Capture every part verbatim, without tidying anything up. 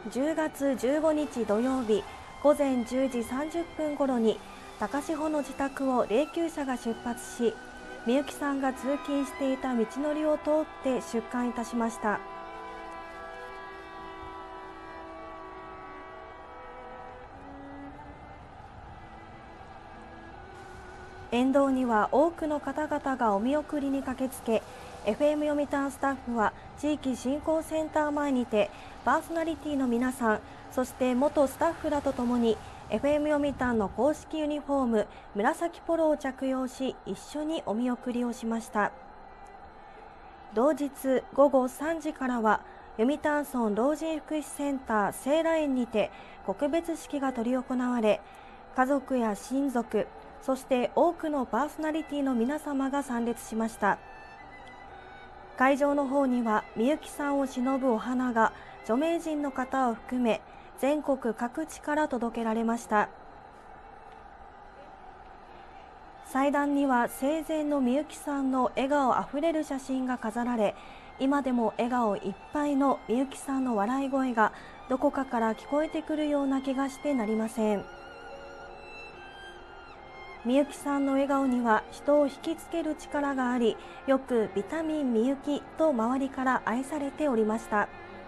じゅうがつじゅうごにち土曜日午前じゅうじさんじゅっぷんごろに高志保の自宅を霊柩車が出発し、みゆきさんが通勤していた道のりを通って出棺いたしました。沿道には多くの方々がお見送りに駆けつけ、 エフエム 読谷スタッフは地域振興センター前にてパーソナリティの皆さん、そして元スタッフらとともに エフエム 読谷の公式ユニフォーム紫ポロを着用し、一緒にお見送りをしました。同日ごごさんじからは読谷村老人福祉センター聖羅園にて告別式が執り行われ、家族や親族、そして多くのパーソナリティの皆様が参列しました。会場の方にはみゆきさんを偲ぶお花が著名人の方を含め全国各地から届けられました。祭壇には生前のみゆきさんの笑顔あふれる写真が飾られ、今でも笑顔いっぱいのみゆきさんの笑い声がどこかから聞こえてくるような気がしてなりません。みゆきさんの笑顔には人を引きつける力があり、よくビタミンみゆきと周りから愛されておりました。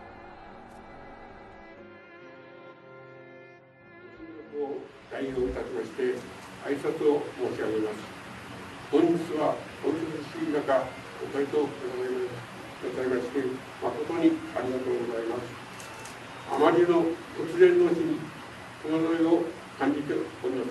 代表いたしまして挨拶を申し上げます。本日はお忙しい中ご回答くださいまして誠にありがとうございます。あまりの突然の日に戸惑いを感じております。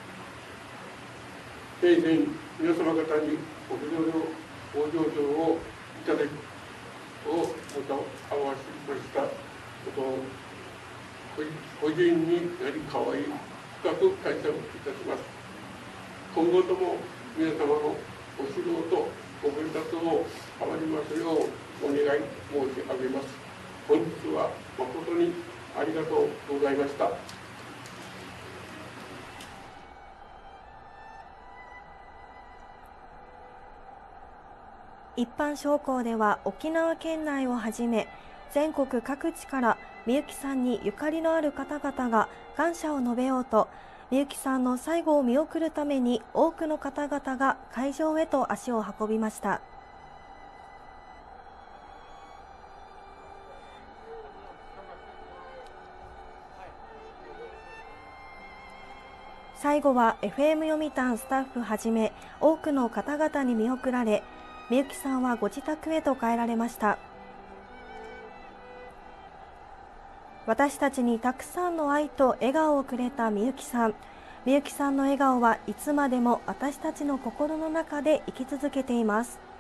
生前皆様方にご不慮のご上場をいただきをまた合わせましたことを個人になり可愛い深く感謝をいたします。今後とも皆様のご指導とご鞭撻を変わりますようお願い申し上げます。本日は誠にありがとうございました。 一般将校では沖縄県内をはじめ全国各地からみゆきさんにゆかりのある方々が感謝を述べようと、みゆきさんの最後を見送るために多くの方々が会場へと足を運びました。最後は エフエム 読谷スタッフはじめ多くの方々に見送られ、みゆきさんはご自宅へと帰られました。私たちにたくさんの愛と笑顔をくれたみゆきさん。みゆきさんの笑顔はいつまでも私たちの心の中で生き続けています。